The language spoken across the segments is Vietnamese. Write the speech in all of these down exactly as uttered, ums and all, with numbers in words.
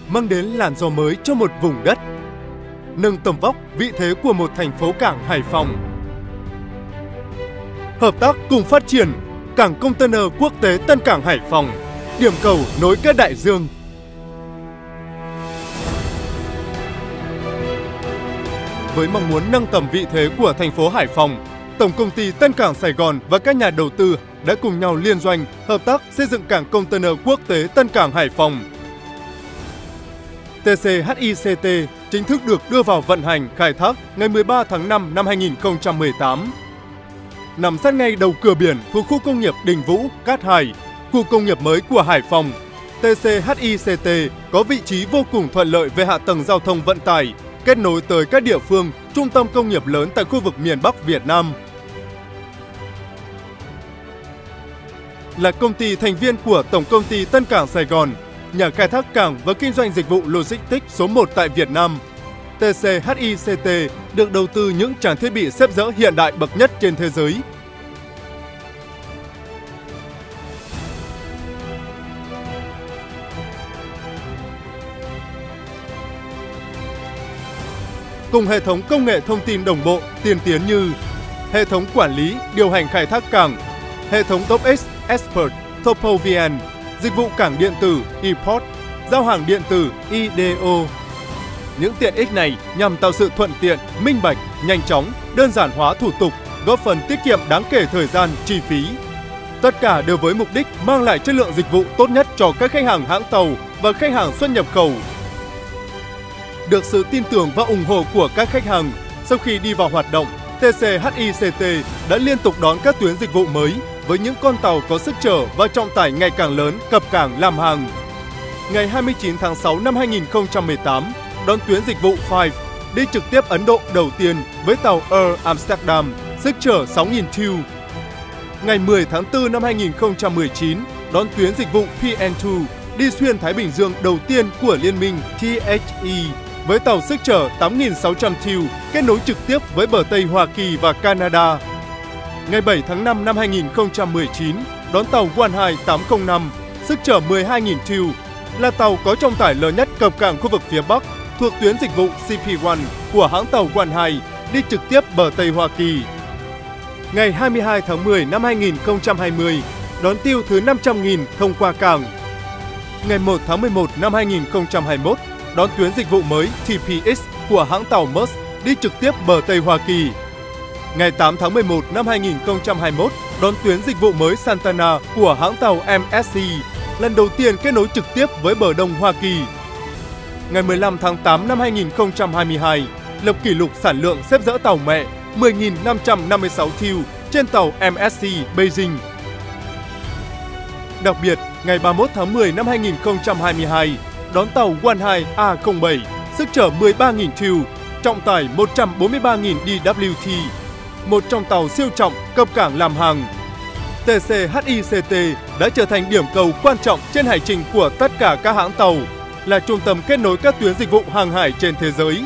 mang đến làn gió mới cho một vùng đất, nâng tầm vóc vị thế của một thành phố cảng Hải Phòng. Hợp tác cùng phát triển cảng container quốc tế Tân Cảng Hải Phòng, điểm cầu nối các đại dương. Với mong muốn nâng tầm vị thế của thành phố Hải Phòng, Tổng công ty Tân Cảng Sài Gòn và các nhà đầu tư đã cùng nhau liên doanh, hợp tác xây dựng cảng container quốc tế Tân Cảng Hải Phòng. tê xê hát i xê tê chính thức được đưa vào vận hành khai thác ngày mười ba tháng năm năm hai nghìn không trăm mười tám. Nằm sát ngay đầu cửa biển thuộc khu công nghiệp Đình Vũ, Cát Hải, khu công nghiệp mới của Hải Phòng, tê xê hát i xê tê có vị trí vô cùng thuận lợi về hạ tầng giao thông vận tải, kết nối tới các địa phương, trung tâm công nghiệp lớn tại khu vực miền Bắc Việt Nam. Là công ty thành viên của Tổng công ty Tân Cảng Sài Gòn, nhà khai thác cảng và kinh doanh dịch vụ logistics số một tại Việt Nam, tê xê hát i xê tê được đầu tư những trang thiết bị xếp dỡ hiện đại bậc nhất trên thế giới. Cùng hệ thống công nghệ thông tin đồng bộ tiên tiến như hệ thống quản lý, điều hành khai thác cảng, hệ thống DocX Expert, TopoVN, dịch vụ cảng điện tử ePort, giao hàng điện tử i đê ô. Những tiện ích này nhằm tạo sự thuận tiện, minh bạch, nhanh chóng, đơn giản hóa thủ tục, góp phần tiết kiệm đáng kể thời gian, chi phí. Tất cả đều với mục đích mang lại chất lượng dịch vụ tốt nhất cho các khách hàng hãng tàu và khách hàng xuất nhập khẩu. Được sự tin tưởng và ủng hộ của các khách hàng, sau khi đi vào hoạt động, tê xê hát i xê tê đã liên tục đón các tuyến dịch vụ mới với những con tàu có sức chở và trọng tải ngày càng lớn cập cảng làm hàng. Ngày hai mươi chín tháng sáu năm hai nghìn không trăm mười tám, đón tuyến dịch vụ Five đi trực tiếp Ấn Độ đầu tiên với tàu Air Amsterdam, sức chở sáu nghìn TEU. Ngày mười tháng tư năm hai nghìn không trăm mười chín, đón tuyến dịch vụ pê en hai đi xuyên Thái Bình Dương đầu tiên của liên minh tê hát e với tàu sức chở tám nghìn sáu trăm TEU kết nối trực tiếp với bờ Tây Hoa Kỳ và Canada. Ngày bảy tháng năm năm hai nghìn không trăm mười chín, đón tàu One Hai tám không năm, sức chở mười hai nghìn TEU, là tàu có trọng tải lớn nhất cập cảng khu vực phía Bắc thuộc tuyến dịch vụ xê pê một của hãng tàu One Hai đi trực tiếp bờ Tây Hoa Kỳ. Ngày hai mươi hai tháng mười năm hai nghìn không trăm hai mươi, đón tiêu thứ năm trăm nghìn thông qua cảng. Ngày một tháng mười một năm hai nghìn không trăm hai mươi mốt, đón tuyến dịch vụ mới tê pê ích của hãng tàu Maersk đi trực tiếp bờ Tây Hoa Kỳ. Ngày tám tháng mười một năm hai nghìn không trăm hai mươi mốt, đón tuyến dịch vụ mới Santana của hãng tàu em ét xê, lần đầu tiên kết nối trực tiếp với bờ Đông Hoa Kỳ. Ngày mười lăm tháng tám năm hai nghìn không trăm hai mươi hai, lập kỷ lục sản lượng xếp dỡ tàu mẹ mười nghìn năm trăm năm mươi sáu TEU trên tàu em ét xê Beijing. Đặc biệt, ngày ba mươi mốt tháng mười năm hai nghìn không trăm hai mươi hai, đón tàu One Hai A không bảy, sức chở mười ba nghìn TEU, trọng tải một trăm bốn mươi ba nghìn đê vê tê, một trong tàu siêu trọng cập cảng làm hàng. tê xê hát i xê tê đã trở thành điểm cầu quan trọng trên hành trình của tất cả các hãng tàu, là trung tâm kết nối các tuyến dịch vụ hàng hải trên thế giới.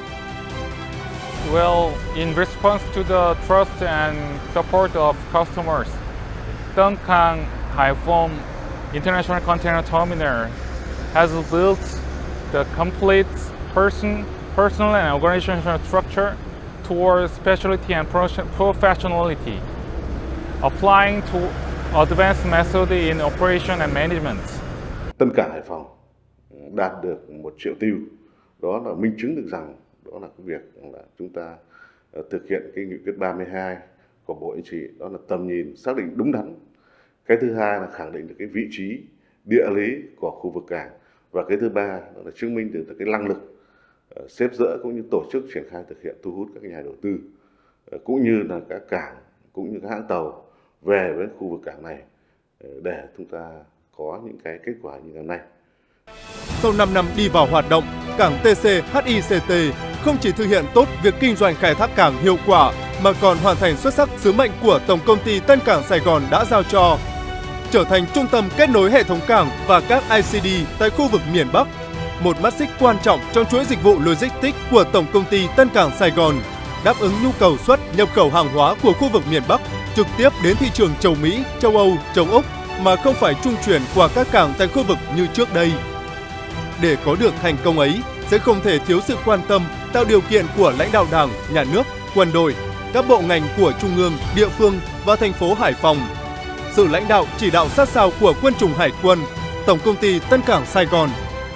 Well, in response to the trust and support of customers, Tân Cảng Hải Phòng International Container Terminal has built the complete person, personal and organizational structure towards specialty and professionality, applying to advanced method in operation and management. Tân Cảng Hải Phòng đạt được một triệu tiêu, đó là minh chứng được rằng đó là cái việc là chúng ta thực hiện cái nghị quyết ba mươi hai của Bộ Chính trị, đó là tầm nhìn xác định đúng đắn. Cái thứ hai là khẳng định được cái vị trí địa lý của khu vực cảng, và cái thứ ba là chứng minh được cái năng lực xếp dỡ cũng như tổ chức triển khai thực hiện thu hút các nhà đầu tư cũng như là các cảng cũng như các hãng tàu về với khu vực cảng này để chúng ta có những cái kết quả như ngày nay. Sau năm năm đi vào hoạt động, cảng tê xê hát i xê tê không chỉ thực hiện tốt việc kinh doanh khai thác cảng hiệu quả mà còn hoàn thành xuất sắc sứ mệnh của Tổng công ty Tân Cảng Sài Gòn đã giao cho, trở thành trung tâm kết nối hệ thống cảng và các i xê đê tại khu vực miền Bắc, một mắt xích quan trọng trong chuỗi dịch vụ logistics của Tổng công ty Tân Cảng Sài Gòn, đáp ứng nhu cầu xuất nhập khẩu hàng hóa của khu vực miền Bắc trực tiếp đến thị trường châu Mỹ, châu Âu, châu Úc mà không phải trung chuyển qua các cảng tại khu vực như trước đây. để có được thành công ấy sẽ không thể thiếu sự quan tâm, tạo điều kiện của lãnh đạo Đảng, Nhà nước, quân đội, các bộ ngành của Trung ương, địa phương và thành phố Hải Phòng. Sự lãnh đạo chỉ đạo sát sao của Quân chủng Hải quân, Tổng công ty Tân Cảng Sài Gòn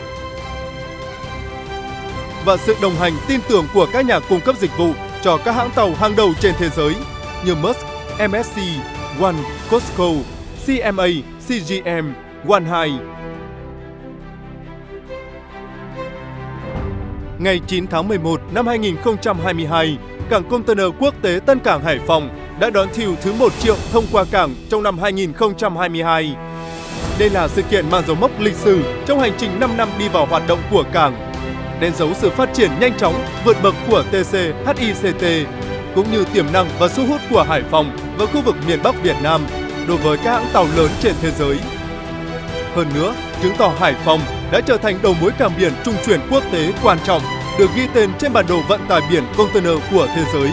và sự đồng hành tin tưởng của các nhà cung cấp dịch vụ cho các hãng tàu hàng đầu trên thế giới như Maersk, em ét xê, One, Cosco, xê em a, xê giê em, One Hai. Ngày chín tháng mười một năm hai nghìn không trăm hai mươi hai, Cảng Container Quốc tế Tân Cảng Hải Phòng đã đón thuyền thứ một triệu thông qua cảng trong năm hai nghìn không trăm hai mươi hai. Đây là sự kiện mang dấu mốc lịch sử trong hành trình năm năm đi vào hoạt động của cảng, đánh dấu sự phát triển nhanh chóng, vượt bậc của tê xê hát i xê tê, cũng như tiềm năng và sức hút của Hải Phòng và khu vực miền Bắc Việt Nam đối với các hãng tàu lớn trên thế giới. Hơn nữa, chứng tỏ Hải Phòng đã trở thành đầu mối cảng biển trung chuyển quốc tế quan trọng, được ghi tên trên bản đồ vận tải biển container của thế giới.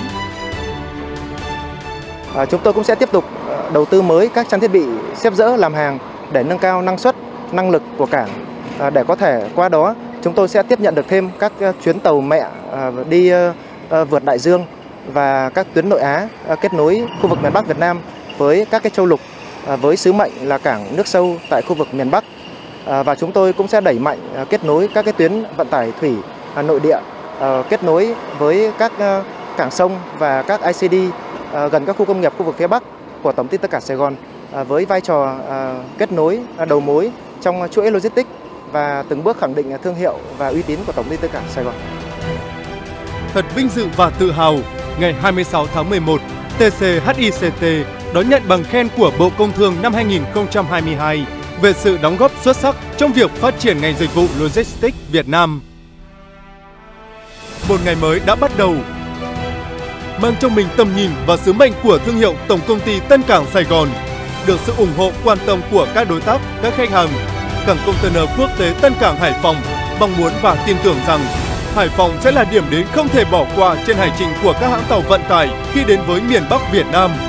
À, chúng tôi cũng sẽ tiếp tục đầu tư mới các trang thiết bị xếp dỡ làm hàng để nâng cao năng suất, năng lực của cảng. À, để có thể qua đó chúng tôi sẽ tiếp nhận được thêm các chuyến tàu mẹ à, đi à, vượt đại dương và các tuyến nội Á à, kết nối khu vực miền Bắc Việt Nam với các cái châu lục à, với sứ mệnh là cảng nước sâu tại khu vực miền Bắc. À, và chúng tôi cũng sẽ đẩy mạnh à, kết nối các cái tuyến vận tải thủy à, nội địa à, kết nối với các à, cảng sông và các i xê đê à, gần các khu công nghiệp khu vực phía Bắc của Tổng ty Tân Cảng Sài Gòn à, với vai trò à, kết nối à, đầu mối trong chuỗi logistics và từng bước khẳng định thương hiệu và uy tín của Tổng ty Tân Cảng Sài Gòn. Thật vinh dự và tự hào, ngày hai mươi sáu tháng mười một, tê xê hát i xê tê đón nhận bằng khen của Bộ Công Thương năm hai nghìn không trăm hai mươi hai về sự đóng góp xuất sắc trong việc phát triển ngành dịch vụ logistics Việt Nam. Một ngày mới đã bắt đầu, mang trong mình tầm nhìn và sứ mệnh của thương hiệu Tổng công ty Tân Cảng Sài Gòn, được sự ủng hộ quan tâm của các đối tác, các khách hàng. Cảng Container Quốc tế Tân Cảng Hải Phòng mong muốn và tin tưởng rằng Hải Phòng sẽ là điểm đến không thể bỏ qua trên hành trình của các hãng tàu vận tải khi đến với miền Bắc Việt Nam.